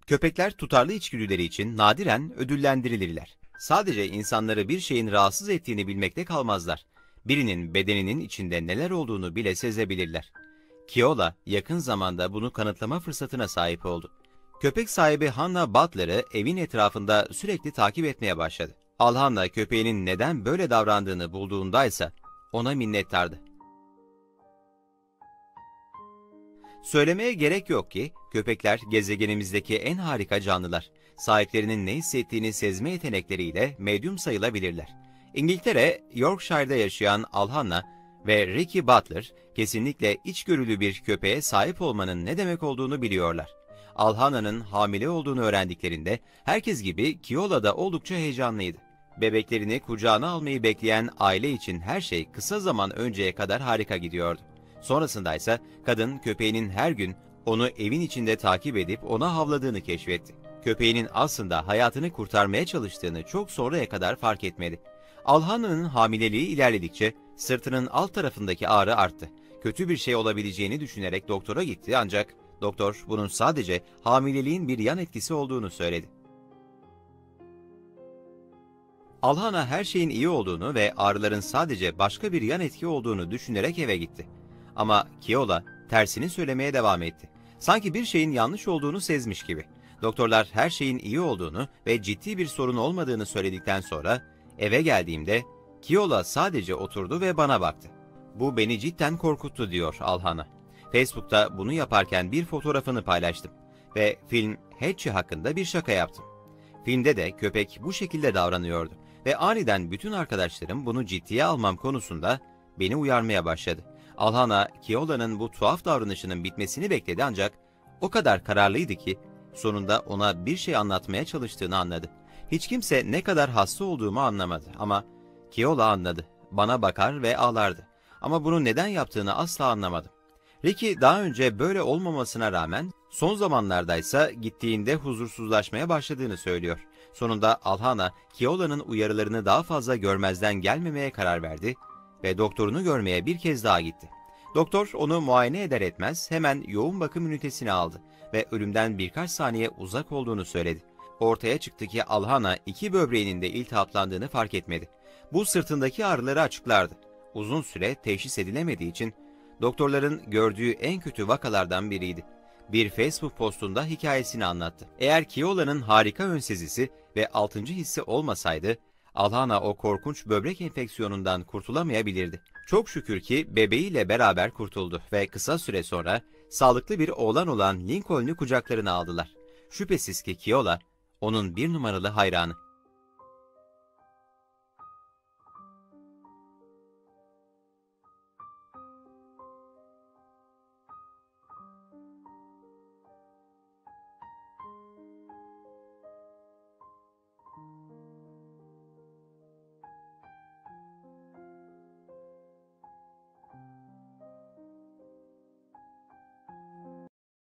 Köpekler tutarlı içgüdüleri için nadiren ödüllendirilirler. Sadece insanları bir şeyin rahatsız ettiğini bilmekte kalmazlar. Birinin bedeninin içinde neler olduğunu bile sezebilirler. Keola yakın zamanda bunu kanıtlama fırsatına sahip oldu. Köpek sahibi Hannah Butler'ı evin etrafında sürekli takip etmeye başladı. Alhanna köpeğinin neden böyle davrandığını bulduğundaysa ona minnettardı. Söylemeye gerek yok ki köpekler gezegenimizdeki en harika canlılar. Sahiplerinin ne hissettiğini sezme yetenekleriyle medyum sayılabilirler. İngiltere, Yorkshire'da yaşayan Alhanna ve Ricky Butler kesinlikle içgörülü bir köpeğe sahip olmanın ne demek olduğunu biliyorlar. Alhanna'nın hamile olduğunu öğrendiklerinde herkes gibi Keola da oldukça heyecanlıydı. Bebeklerini kucağına almayı bekleyen aile için her şey kısa zaman önceye kadar harika gidiyordu. Sonrasında ise kadın köpeğinin her gün onu evin içinde takip edip ona havladığını keşfetti. Köpeğinin aslında hayatını kurtarmaya çalıştığını çok sonraya kadar fark etmedi. Alhanna'nın hamileliği ilerledikçe sırtının alt tarafındaki ağrı arttı. Kötü bir şey olabileceğini düşünerek doktora gitti ancak doktor bunun sadece hamileliğin bir yan etkisi olduğunu söyledi. Alhanna her şeyin iyi olduğunu ve ağrıların sadece başka bir yan etki olduğunu düşünerek eve gitti. Ama Keola tersini söylemeye devam etti. Sanki bir şeyin yanlış olduğunu sezmiş gibi. Doktorlar her şeyin iyi olduğunu ve ciddi bir sorun olmadığını söyledikten sonra eve geldiğimde Keola sadece oturdu ve bana baktı. Bu beni cidden korkuttu diyor Alhanna. Facebook'ta bunu yaparken bir fotoğrafını paylaştım ve film Hatchie hakkında bir şaka yaptım. Filmde de köpek bu şekilde davranıyordu ve aniden bütün arkadaşlarım bunu ciddiye almam konusunda beni uyarmaya başladı. Alhanna, Keola'nın bu tuhaf davranışının bitmesini bekledi ancak o kadar kararlıydı ki sonunda ona bir şey anlatmaya çalıştığını anladı. Hiç kimse ne kadar hasta olduğumu anlamadı ama Keola anladı. Bana bakar ve ağlardı. Ama bunu neden yaptığını asla anlamadım. Ricky daha önce böyle olmamasına rağmen son zamanlardaysa gittiğinde huzursuzlaşmaya başladığını söylüyor. Sonunda Alhanna, Keola'nın uyarılarını daha fazla görmezden gelmemeye karar verdi ve doktorunu görmeye bir kez daha gitti. Doktor onu muayene eder etmez hemen yoğun bakım ünitesine aldı ve ölümden birkaç saniye uzak olduğunu söyledi. Ortaya çıktı ki Alhanna iki böbreğinin de iltihaplandığını fark etmedi. Bu sırtındaki ağrıları açıklardı. Uzun süre teşhis edilemediği için doktorların gördüğü en kötü vakalardan biriydi. Bir Facebook postunda hikayesini anlattı. Eğer Keola'nın harika ön sezisi ve 6. hissi olmasaydı, Alhanna o korkunç böbrek enfeksiyonundan kurtulamayabilirdi. Çok şükür ki bebeğiyle beraber kurtuldu ve kısa süre sonra sağlıklı bir oğlan olan Lincoln'u kucaklarına aldılar. Şüphesiz ki Keola, onun bir numaralı hayranı.